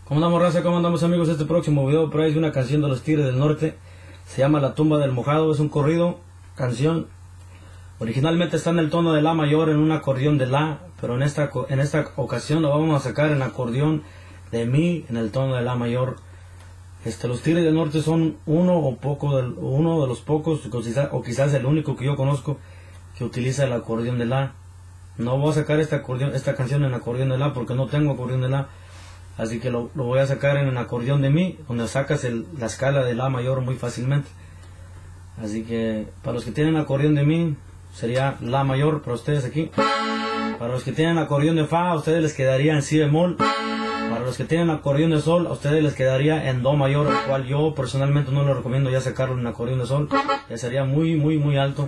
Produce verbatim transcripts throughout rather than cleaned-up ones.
¿Cómo andamos, raza? ¿Cómo andamos, amigos? Este próximo video por ahí es una canción de los Tigres del Norte. Se llama La Tumba del Mojado. Es un corrido, canción. Originalmente está en el tono de La mayor en un acordeón de La, pero en esta, en esta ocasión lo vamos a sacar en acordeón de Mi en el tono de La mayor. Este, los Tigres del Norte son uno o poco del, uno de los pocos, o quizás, o quizás el único que yo conozco que utiliza el acordeón de La. No voy a sacar este acordeón, esta canción en acordeón de La porque no tengo acordeón de La. Así que lo, lo voy a sacar en el acordeón de Mi, donde sacas el, la escala de La mayor muy fácilmente. Así que para los que tienen acordeón de Mi, sería La mayor para ustedes aquí. Para los que tienen acordeón de Fa, a ustedes les quedaría en Si bemol. Para los que tienen acordeón de Sol, a ustedes les quedaría en Do mayor, el cual yo personalmente no lo recomiendo ya sacarlo en acordeón de Sol. Ya sería muy, muy, muy alto.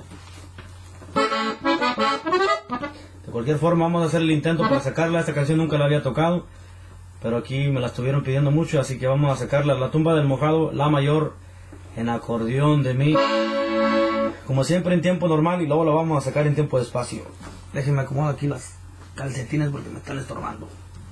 De cualquier forma, vamos a hacer el intento para sacarla. Esta canción nunca la había tocado, pero aquí me la estuvieron pidiendo mucho, así que vamos a sacarla. La Tumba del Mojado, La mayor, en acordeón de Mi. Como siempre en tiempo normal y luego lo vamos a sacar en tiempo de espacio. Déjenme acomodar aquí las calcetines porque me están estorbando.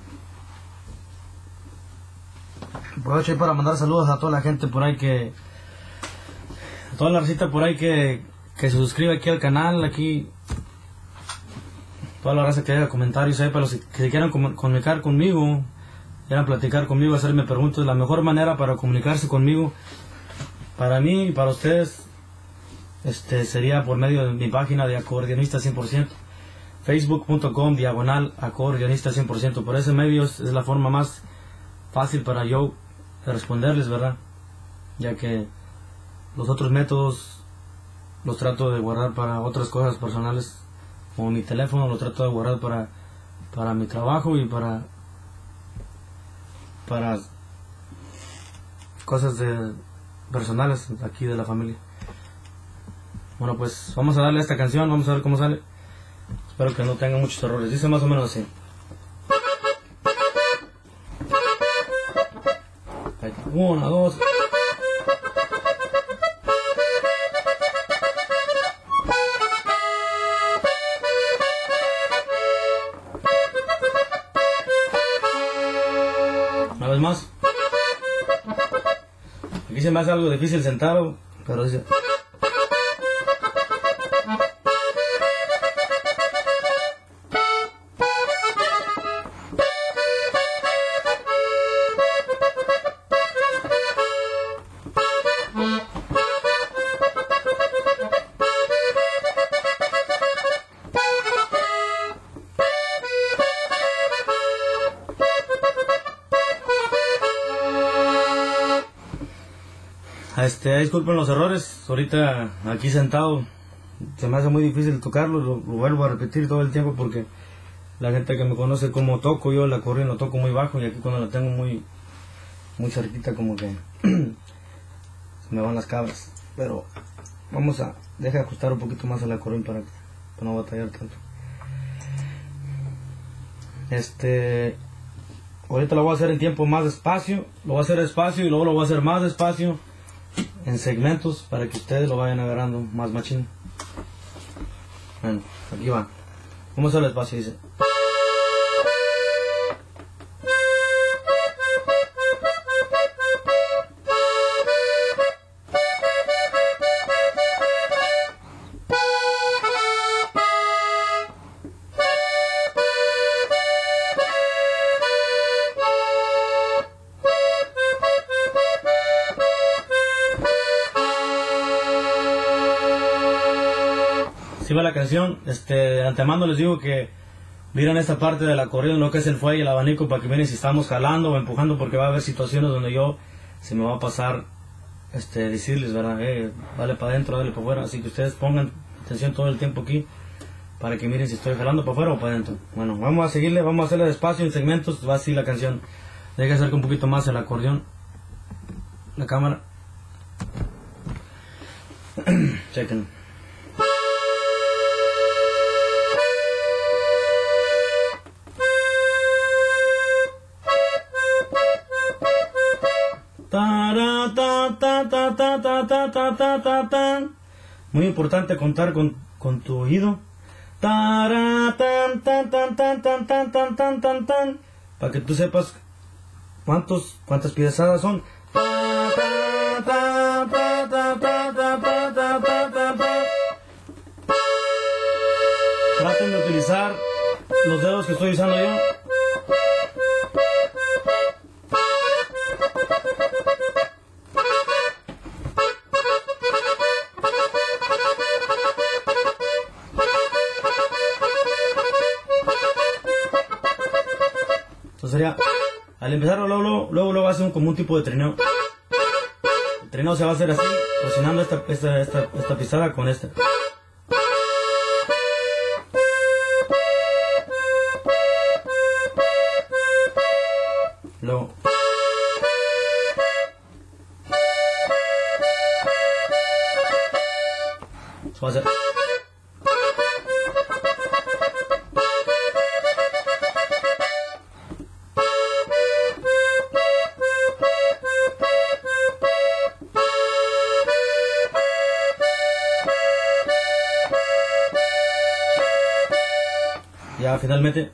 Aprovecho para mandar saludos a toda la gente por ahí que... A toda la recita por ahí que, que se suscribe aquí al canal, aquí... Toda la raza que haga comentarios ahí para los que se quieran comunicar conmigo, quieran platicar conmigo, hacerme preguntas. La mejor manera para comunicarse conmigo, para mí y para ustedes, este sería por medio de mi página de Acordeonista cien por ciento, facebook punto com diagonal acordeonista cien por ciento. Por ese medio es, es la forma más fácil para yo responderles, ¿verdad? Ya que los otros métodos los trato de guardar para otras cosas personales, como mi teléfono lo trato de guardar para, para mi trabajo y para, para cosas de, personales aquí de la familia. Bueno, pues vamos a darle a esta canción, vamos a ver cómo sale. Espero que no tenga muchos errores. Dice más o menos así. Una, dos. Una vez más. Aquí se me hace algo difícil sentado, pero dice... Este, disculpen los errores, ahorita aquí sentado se me hace muy difícil tocarlo, lo, lo vuelvo a repetir todo el tiempo porque la gente que me conoce como toco, yo el acordeón lo toco muy bajo y aquí cuando lo tengo muy muy cerquita como que se me van las cabras, pero vamos a, deja ajustar un poquito más el acordeón para, que, para no batallar tanto. Este, ahorita lo voy a hacer en tiempo más despacio, lo voy a hacer despacio y luego lo voy a hacer más despacio en segmentos para que ustedes lo vayan agarrando más machín. Bueno, aquí va. Vamos a hacer despacio, dice. Va la canción. Este, de antemano les digo que miren esta parte del acordeón, lo que es el fuelle y el abanico, para que miren si estamos jalando o empujando, porque va a haber situaciones donde yo se me va a pasar este, decirles, ¿verdad? Eh, dale para adentro, dale para afuera, así que ustedes pongan atención todo el tiempo aquí para que miren si estoy jalando para afuera o para adentro. Bueno, vamos a seguirle, vamos a hacerle despacio en segmentos, va así la canción. Deja acercar un poquito más el acordeón, la cámara. Chequen. Ta, ta, ta, ta, ta, ta, ta, ta, ta, ta, ta. Muy importante contar con, con tu oído. Tan, tan, tan, tan, tan, tan, tan, tan, tan, tan, tan, para que tú sepas ¿Cuántos, ¿Cuántas pisadas son? Traten de utilizar los dedos que estoy usando yo. Entonces sería, al empezar luego, luego, luego, luego hace un, como un tipo de trineo. El trineo se va a hacer así, presionando esta, esta, esta, esta pisada con esta. Luego. Eso va a ser. Ya finalmente.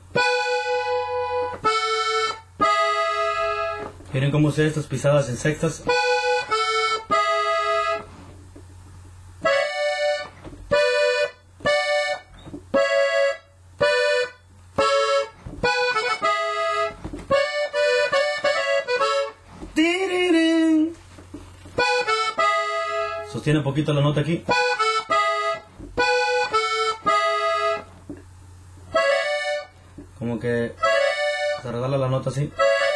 Miren cómo se estas pisadas en sextas. Sostiene un poquito la nota aquí. Como que se regala la nota así.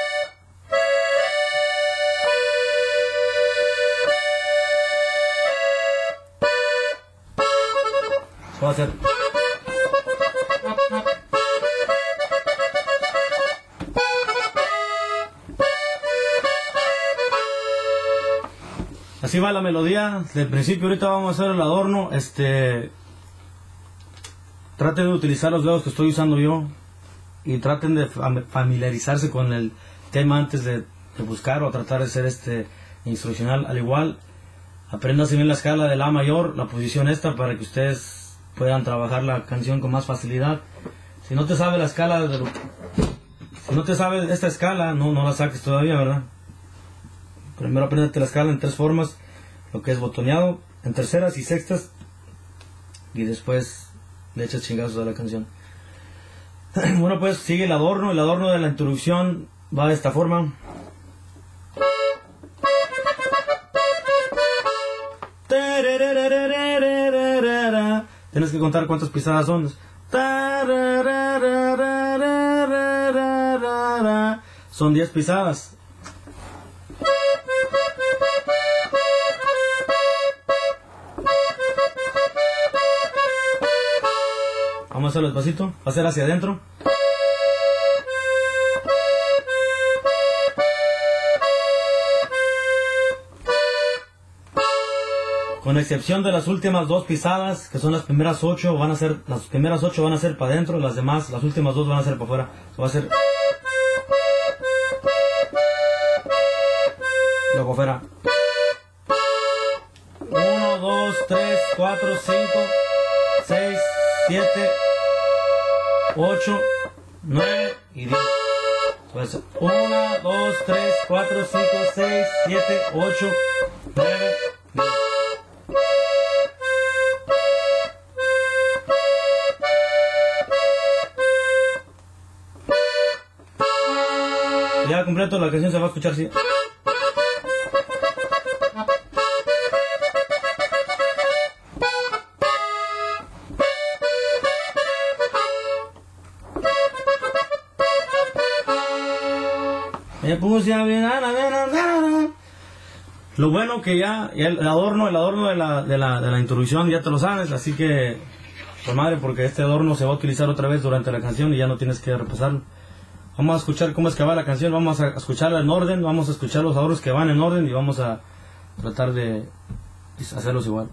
Eso va a ser. Así va la melodía del principio. Ahorita vamos a hacer el adorno. Este, traten de utilizar los dedos que estoy usando yo y traten de familiarizarse con el tema antes de, de buscar o tratar de ser este instruccional. Al igual, apréndanse bien la escala de la mayor, la posición esta, para que ustedes puedan trabajar la canción con más facilidad. Si no te sabe la escala de lo, si no te sabe esta escala, no, no la saques todavía, ¿verdad? Primero apréndete la escala en tres formas, lo que es botoneado, en terceras y sextas, y después le echas chingazos a la canción. Bueno, pues sigue el adorno. El adorno de la introducción va de esta forma. Tienes que contar cuántas pisadas son. Son diez pisadas. Vamos a hacerlo despacito. Va a ser hacia adentro. Con excepción de las últimas dos pisadas, que son las primeras ocho, van a ser, las primeras ocho van a ser para adentro, las demás, las últimas dos van a ser para afuera. Eso va a ser. Luego afuera. uno, dos, tres, cuatro, cinco, seis, siete, ocho, nueve y diez. Pues uno, dos, tres, cuatro, cinco, seis, siete, ocho, nueve, diez. Ya completo, la canción se va a escuchar así. Me puse a ver, lo bueno que ya, ya el adorno, el adorno de la, de, la, de la introducción ya te lo sabes, así que, por madre, porque este adorno se va a utilizar otra vez durante la canción y ya no tienes que repasarlo. Vamos a escuchar cómo es que va la canción, vamos a escucharla en orden, vamos a escuchar los adornos que van en orden y vamos a tratar de hacerlos igual.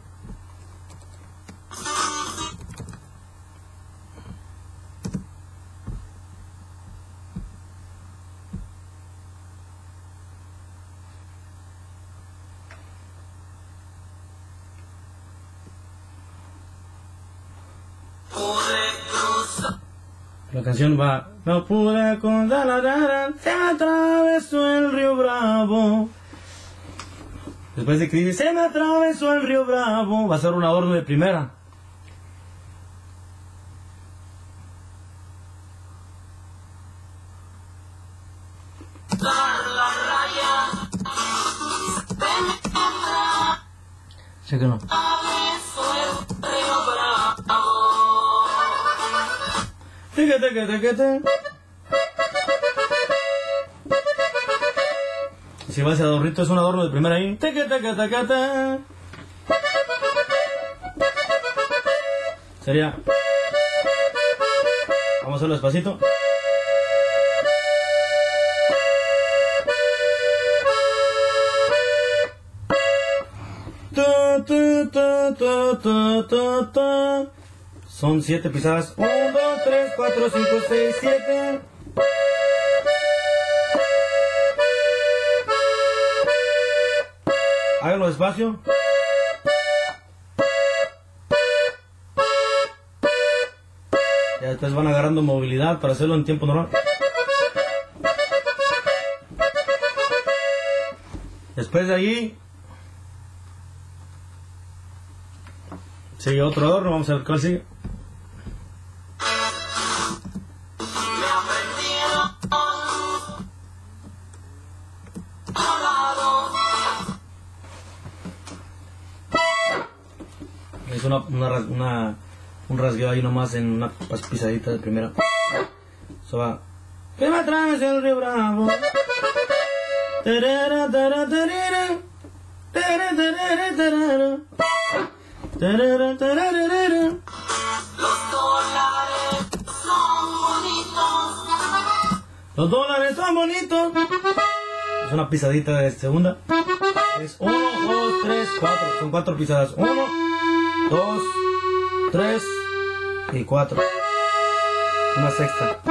La canción va, no pude contar la rara, se me atravesó el río Bravo. Después de que dice, se me atravesó el río Bravo, va a ser un adorno de primera. Chéquenlo. Teque, teque, teque, teque. Si va ese adornito, es un adorno de primera ahí. Teque, teque, teque, teque. Sería. Vamos a hacerlo despacito. Ta, ta, ta, ta, ta, ta, ta. Son siete pisadas. uno, dos, tres, cuatro, cinco, seis, siete. Háganlo despacio. Ya después van agarrando movilidad para hacerlo en tiempo normal. Después de ahí sigue otro adorno, vamos a ver cuál sigue. Es una, una, una, un rasgueo ahí nomás en una pisadita de primera. Eso va. Que me atravesó el río Bravo. Tarara, tarara, tarara. Tarara, tarara, tarara. Tarara, tarara. Los dólares son bonitos. Los dólares son bonitos. Es una pisadita de segunda. Es uno, dos, tres, cuatro. Son cuatro pisadas. Uno, dos, tres y cuatro. Una sexta.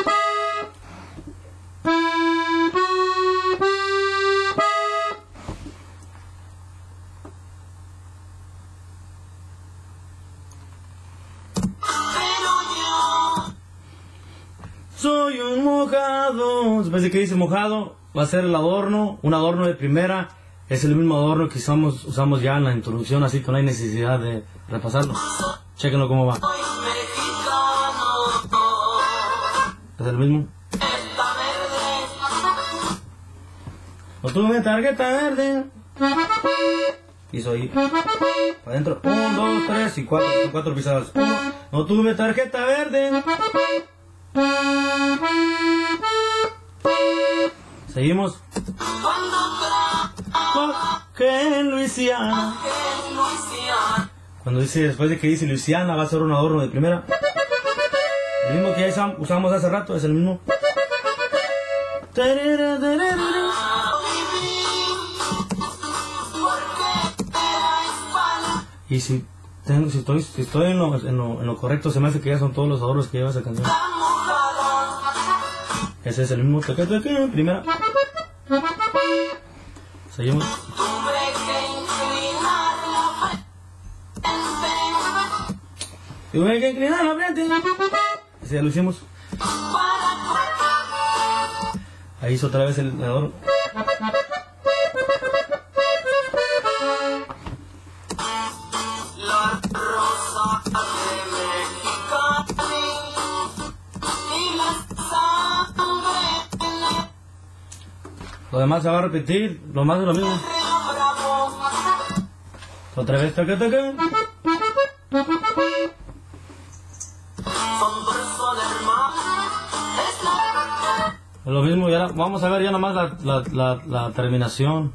Soy un mojado. Después de que dice mojado, va a ser el adorno, un adorno de primera. Es el mismo adorno que usamos, usamos ya en la introducción, así que no hay necesidad de repasarlo. Chequenlo cómo va. Es el mismo. No tuve tarjeta verde. Hizo ahí. Para adentro. Uno, dos, tres y cuatro. Son cuatro pisadas. Uno. No tuve tarjeta verde. Seguimos. Que en Luisiana. Cuando dice, después de que dice Luisiana, va a ser un adorno de primera. El mismo que ya usamos hace rato, es el mismo. Y si, tengo, si estoy, si estoy en, lo, en, lo, en lo correcto, se me hace que ya son todos los adornos que lleva esa canción. Ese es el mismo. Primera. Seguimos. Tuve que inclinar la frente. Ese ya lo hicimos. Ahí hizo otra vez el adorno. La rosa de Mexicali y la sangre. Lo demás se va a repetir, lo más es lo mismo. Otra vez, toca, toca. Es lo mismo, ya vamos a ver ya nomás la, la, la, la terminación.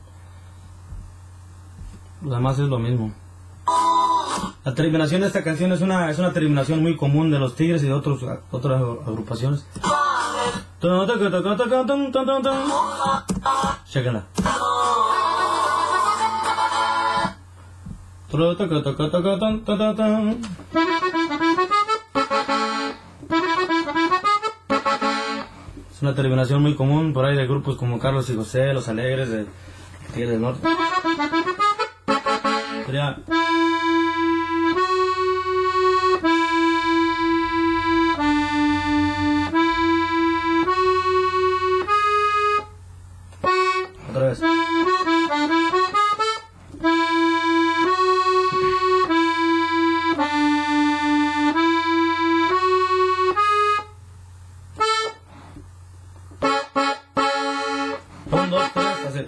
Lo demás es lo mismo. La terminación de esta canción es una, es una terminación muy común de los Tigres y de otros, otras agrupaciones. Chéquenla. Es una terminación muy común por ahí de grupos como Carlos y José, Los Alegres de Tigres del Norte. Sería... Otra vez. Un, dos, tres, así.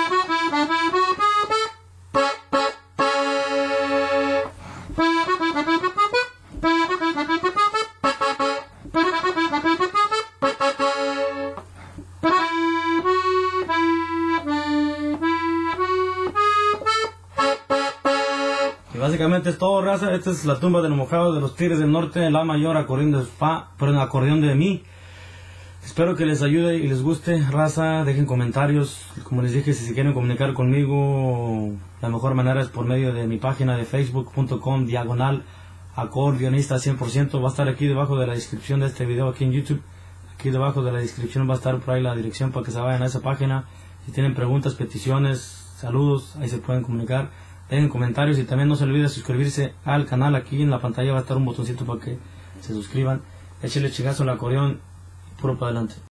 Y básicamente es todo, raza. Esta es la tumba del mojado de los Tigres del Norte, la mayor, acordeón de fa, perdón, acordeón de mi. Espero que les ayude y les guste, raza. Dejen comentarios. Como les dije, si se quieren comunicar conmigo, la mejor manera es por medio de mi página de facebook punto com diagonal acordeonista cien por ciento. Va a estar aquí debajo de la descripción de este video aquí en YouTube. Aquí debajo de la descripción va a estar por ahí la dirección para que se vayan a esa página. Si tienen preguntas, peticiones, saludos, ahí se pueden comunicar. Dejen comentarios y también no se olviden suscribirse al canal. Aquí en la pantalla va a estar un botoncito para que se suscriban. Échale chingazo al acordeón. Puro para adelante.